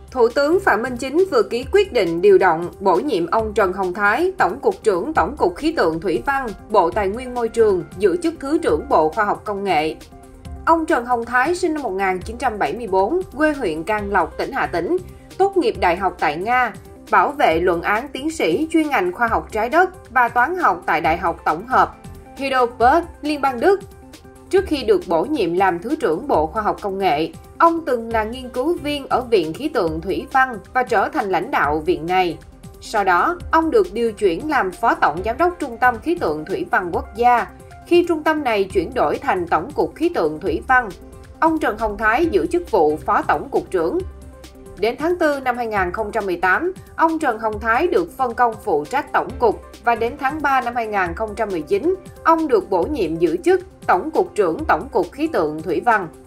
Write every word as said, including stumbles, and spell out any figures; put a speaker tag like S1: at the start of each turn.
S1: Thủ tướng Phạm Minh Chính vừa ký quyết định điều động, bổ nhiệm ông Trần Hồng Thái, Tổng cục trưởng Tổng cục Khí tượng Thủy văn, Bộ Tài nguyên Môi trường, giữ chức Thứ trưởng Bộ Khoa học Công nghệ. Ông Trần Hồng Thái sinh năm một nghìn chín trăm bảy mươi tư, quê huyện Can Lộc, tỉnh Hà Tĩnh, tốt nghiệp đại học tại Nga, bảo vệ luận án tiến sĩ chuyên ngành khoa học trái đất và toán học tại Đại học Tổng hợp Heidelberg, Liên bang Đức. Trước khi được bổ nhiệm làm Thứ trưởng Bộ Khoa học Công nghệ, ông từng là nghiên cứu viên ở Viện Khí tượng Thủy văn và trở thành lãnh đạo viện này. Sau đó, ông được điều chuyển làm Phó Tổng Giám đốc Trung tâm Khí tượng Thủy văn Quốc gia, khi trung tâm này chuyển đổi thành Tổng cục Khí tượng Thủy văn. Ông Trần Hồng Thái giữ chức vụ Phó Tổng cục trưởng. Đến tháng tư năm hai nghìn không trăm mười tám, ông Trần Hồng Thái được phân công phụ trách Tổng cục và đến tháng ba năm hai nghìn không trăm mười chín, ông được bổ nhiệm giữ chức Tổng cục trưởng Tổng cục Khí tượng Thủy văn.